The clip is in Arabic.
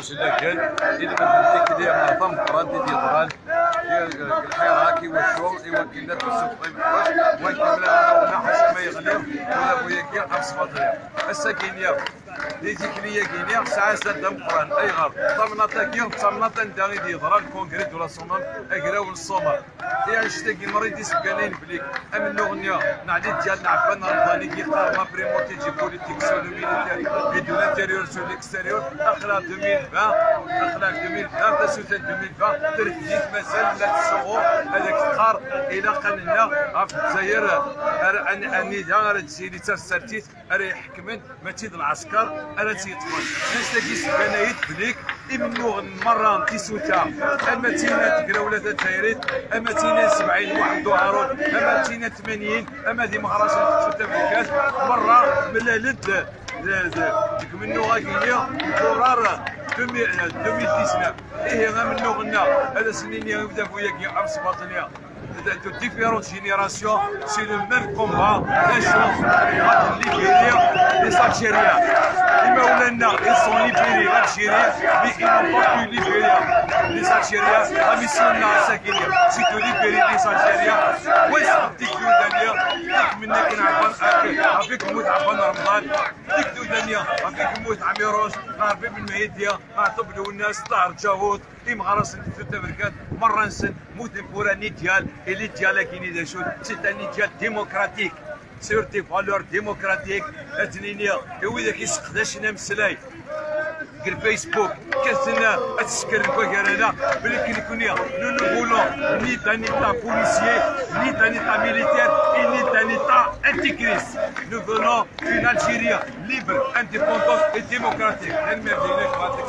وسلاكل إذا ما فهمتك ديال نظام قران ديال ضرال ديال الحراك وشو يوكلنا في السوق ويكملنا حسب ما يغلب ولا بويا كي خمس فاطمه الساكينيه ديتي كليه كينيا ساعه سدام قران اي غرب ضمنات كي ضمنات داغي دي ضرال كونغري ولا صومال اكراو الصومال يعني شتاكي مريض يسكانين بليك امن اغنيه نعدي ديال نعبان رمضاني كيختار ما بريموتي جي بوليتيك سو لو ميليتير في دو لانتيريور سو ليكستيريور اخلاق 2020 اخلاق 2020 تسوتان 2020 ترتديك مازال لا تسوغو هذاك القار الى قالنا في الجزائر اني دار تسيدي تسرتيت راه يحكمن ما تيد العسكر انا تيطفل ناس تاكي سكانايت بليك امنو المره تيسوتا اما تينا تكراوله الجزائريت اما تينا 70 واحد هارون اما تينا 80 اما دي مهرجان تسوتا بالكاس مره ملالد ديك منو غاكينيا قرار 2019 ايه غا منو غنا هذا سنين يبدا فويا كي عرس باطنيه de différentes générations, c'est le même combat, les choses, les Libériens, les Algériens. Ils sont libérés, l'Algérie, mais ils n'ont pas pu libérer les Algériens. La mission là, c'est de libérer les Algériens. Oui, c'est un petit peu d'ailleurs, avec Mout Abban Ramadan, avec Mout Amiroz, avec Media, avec الناس طاهر جاوود إمغرس تتبركات مرة نسن موت الفوراني ديال اللي ديالها كاينين دا شو سيتاني ديال ديمقراطيك سير دي فالور ديمقراطيك اتنينيا هو إذا كيسقداشنا مسلاي الفيسبوك كاسنا اتسكر الكوكارانا بلي كيكونيا نو نو فولون ني تا نيتا بوليسيي ني تا نيتا ميليتير ني تا نيتا انتيكريست نو فولون une Algérie libre, indépendante et démocratique.